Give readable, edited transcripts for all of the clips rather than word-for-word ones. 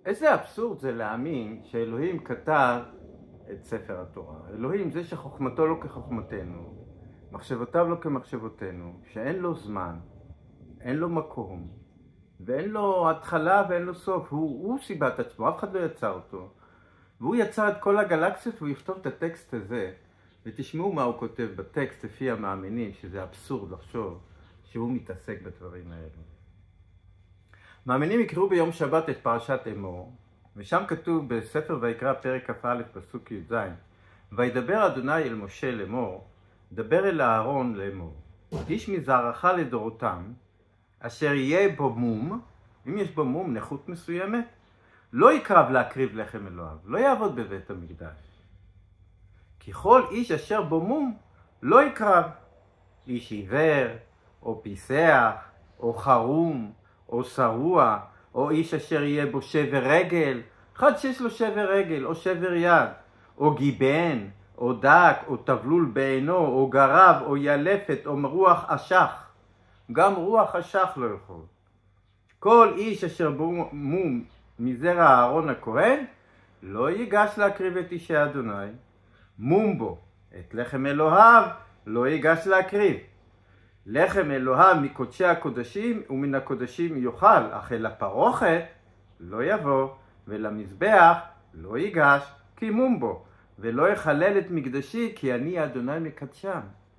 איזה אבסורד זה להאמין שאלוהים כתב את ספר התורה. אלוהים זה שחוכמתו לא כחוכמתנו, מחשבותיו לא כמחשבותינו, שאין לו זמן, אין לו מקום, ואין לו התחלה ואין לו סוף. הוא סיבת עצמו, אף אחד לא יצר אותו. והוא יצר את כל הגלקסיות והוא יכתוב את הטקסט הזה, ותשמעו מה הוא כותב בטקסט לפי המאמינים, שזה אבסורד לחשוב שהוא מתעסק בדברים האלה. מאמינים יקראו ביום שבת את פרשת אמור, ושם כתוב בספר ויקרא פרק כ"א פסוק י"ז, וידבר אדוני אל משה לאמור, דבר אל אהרון לאמור, איש מזרעך לדורותם, אשר יהיה בו מום, אם יש בו מום נכות מסוימת, לא יקרב להקריב לחם אלוהיו, לא יעבוד בבית המקדש. כי כל איש אשר בו מום לא יקרב, איש עיוור, או פיסח, או חרום, או שרוע, או איש אשר יהיה בו שבר רגל, אחד שיש לו שבר רגל, או שבר יד, או גיבן, או דק, או תבלול בעינו, או גרב, או ילפת, או רוח אשך. גם רוח אשך לא יכול. כל איש אשר בו מום מזרע אהרון הכהן, לא ייגש להקריב את אישי אדוני. מום בו את לחם אלוהיו, לא ייגש להקריב. לחם אלוהיו מקודשי הקודשים ומן הקודשים יאכל, אך אל הפרוכת לא יבוא, ולמזבח לא ייגש, כי מום בו, ולא יחלל את מקדשי, כי אני אדוני מקדשם.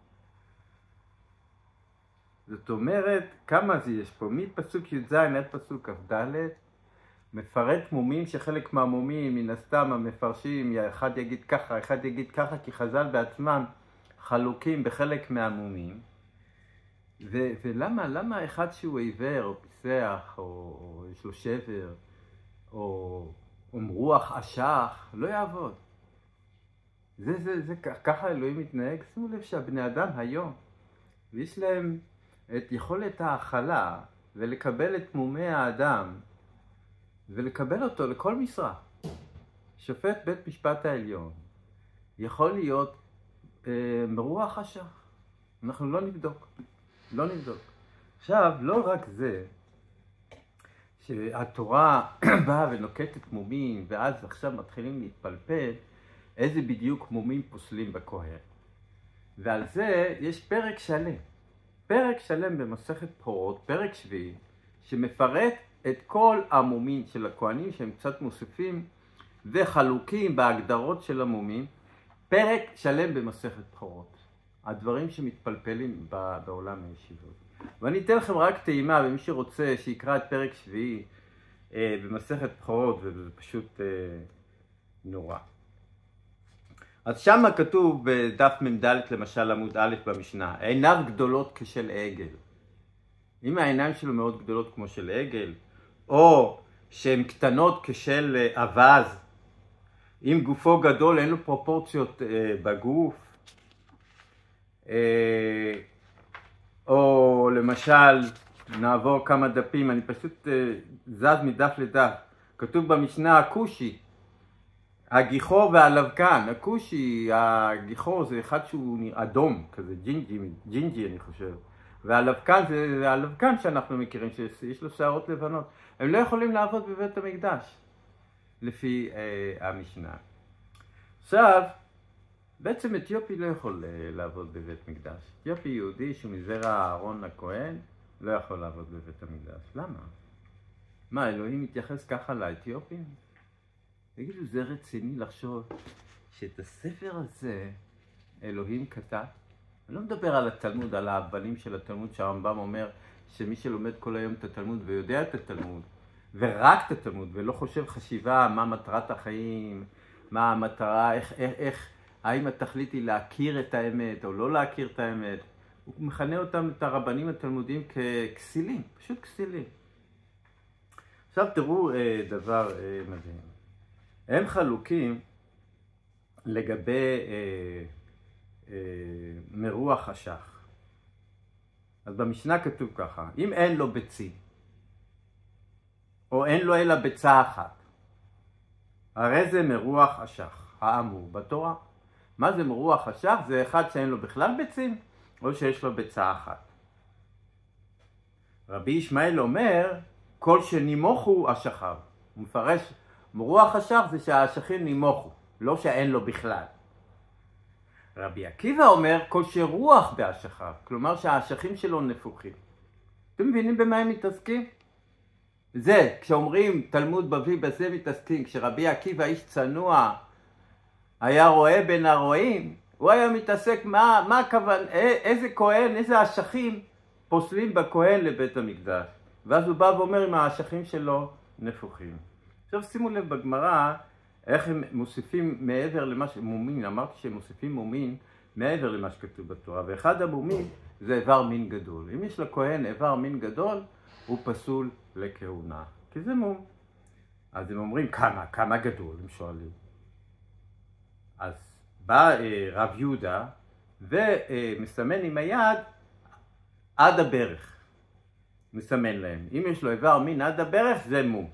זאת אומרת, כמה זה יש פה? מפסוק י"ז עד פסוק כ"ד, מפרט מומים שחלק מהמומים, מן הסתם המפרשים, אחד יגיד ככה, אחד יגיד ככה, כי חז"ל בעצמם חלוקים בחלק מהמומים. ולמה אחד שהוא עיוור או פיסח או יש לו שבר או רוח אשך לא יעבוד? ככה אלוהים מתנהג. שימו לב שהבני אדם היום יש להם את יכולת ההכלה ולקבל את מומי האדם ולקבל אותו לכל משרה. שופט בית משפט העליון יכול להיות מרוח אשך. אנחנו לא נבדוק. עכשיו, לא רק זה שהתורה באה ונוקטת מומים, ואז עכשיו מתחילים להתפלפל איזה בדיוק מומים פוסלים בכהן. ועל זה יש פרק שלם במסכת בכורות, פרק שביעי, שמפרט את כל המומים של הכהנים שהם קצת מוסיפים וחלוקים בהגדרות של המומים, פרק שלם במסכת בכורות. הדברים שמתפלפלים בעולם הישיבות. ואני אתן לכם רק טעימה, ומי שרוצה שיקרא את פרק שביעי במסכת בכורות, וזה פשוט נורא. אז שם כתוב בדף מ"ד למשל עמוד א' במשנה, עיניו גדולות כשל עגל. אם העיניים שלו מאוד גדולות כמו של עגל, או שהן קטנות כשל אווז, אם גופו גדול אין לו פרופורציות בגוף, או למשל נעבור כמה דפים, אני פשוט זז מדף לדף, כתוב במשנה הכושי, הגיחור והלבקן. הכושי, הגיחור זה אחד שהוא אדום כזה, ג'ינג'י אני חושב, והלבקן זה הלבקן שאנחנו מכירים שיש לו שערות לבנות. הם לא יכולים לעבוד בבית המקדש לפי המשנה. עכשיו בעצם אתיופי לא יכול לעבוד בבית מקדש. אתיופי יהודי שהוא מזרע אהרון הכהן לא יכול לעבוד בבית המקדש. למה? מה, אלוהים מתייחס ככה לאתיופים? תגידו, זה רציני לחשוב שאת הספר הזה אלוהים כתב? אני לא מדבר על התלמוד, על ההבלים של התלמוד, שהרמב"ם אומר שמי שלומד כל היום את התלמוד ויודע את התלמוד, ורק את התלמוד, ולא חושב חשיבה מה מטרת החיים, מה המטרה, האם התכלית היא להכיר את האמת או לא להכיר את האמת. הוא מכנה אותם, את הרבנים התלמודיים, ככסילים, פשוט כסילים. עכשיו תראו דבר מדהים. הם חלוקים לגבי מרוח אשך. אז במשנה כתוב ככה, אם אין לו ביצים, או אין לו אלא ביצה אחת, הרי זה מרוח אשך, האמור בתורה. מה זה מרוח אשך? זה אחד שאין לו בכלל ביצים, או שיש לו ביצה אחת. רבי ישמעאל אומר, כל שנימוכו אשכיו. הוא מפרש, רוח אשך זה שהאשכים נמוכו, לא שאין לו בכלל. רבי עקיבא אומר כל שרוח באשכיו, כלומר שהאשכים שלו נפוחים. אתם מבינים במה הם מתעסקים? זה, כשאומרים תלמוד בבלי בזה מתעסקים, כשרבי עקיבא איש צנוע היה רואה בין הרואים, הוא היה מתעסק מה הכוון, איזה כהן, איזה אשכים פוסלים בכהן לבית המקדש. ואז הוא בא ואומר אם האשכים שלו נפוחים. עכשיו שימו לב בגמרא איך הם מוסיפים מעבר למה שמומין, אמרתי שהם מוסיפים מומין מעבר למה שכתוב בתורה, ואחד המומין זה איבר מין גדול. אם יש לכהן איבר מין גדול, הוא פסול לכהונה, כי זה מום. אז הם אומרים כמה גדול, הם שואלים. אז בא רב יהודה ומסמן עם היד עד הברך. מסמן להם. אם יש לו איבר מין עד הברך, זה מום.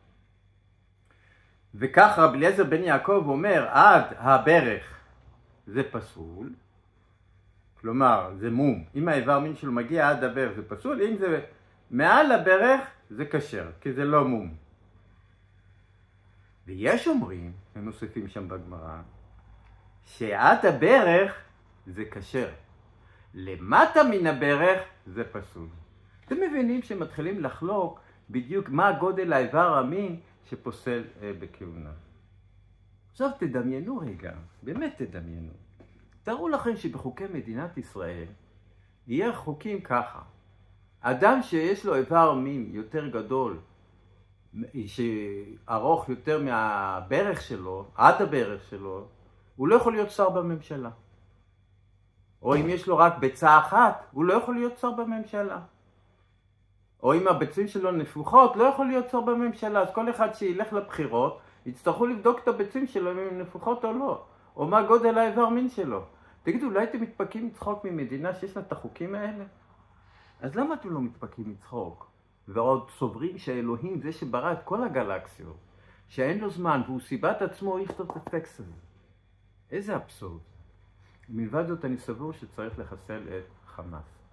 וכך רבי אליעזר בן יעקב אומר, עד הברך זה פסול. כלומר, זה מום. אם האיבר מין שלו מגיע עד הברך זה פסול, אם זה מעל הברך זה כשר, כי זה לא מום. ויש אומרים, הם מוסיפים שם בגמרא, שעד הברך זה כשר. למטה מן הברך זה פסול. אתם מבינים שמתחילים לחלוק בדיוק מה גודל האיבר המין שפוסל בכהונה. עכשיו תדמיינו רגע, באמת תדמיינו. תראו לכם שבחוקי מדינת ישראל יהיה חוקים ככה. אדם שיש לו איבר מין יותר גדול, שארוך יותר מהברך שלו, עד הברך שלו, הוא לא יכול להיות שר בממשלה. או אם יש לו רק ביצה אחת, הוא לא יכול להיות שר בממשלה. או אם הביצים שלו נפוחות, לא יכול להיות שר בממשלה. אז כל אחד שילך לבחירות, יצטרכו לבדוק את הביצים שלו אם הן נפוחות או לא. או מה גודל האיבר מין שלו. תגידו, אולי אתם מתפקים מצחוק ממדינה שיש לה את החוקים האלה? אז למה אתם לא מתפקים מצחוק? ועוד סוברים שאלוהים זה שברא את כל הגלקסיות, שאין לו זמן והוא סיבת עצמו יכתוב את הטקסט הזה. איזה אבסורד. מלבד זאת אני סבור שצריך לחסל את חמאס.